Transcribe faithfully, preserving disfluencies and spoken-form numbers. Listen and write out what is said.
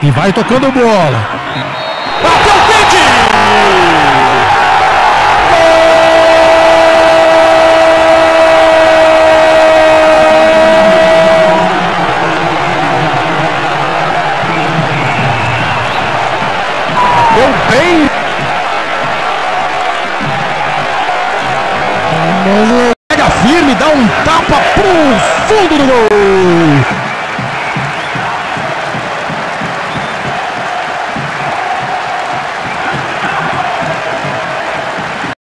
E vai tocando bola. Bateu o pente! Deu bem! Pega firme, dá um tapa pro fundo do gol.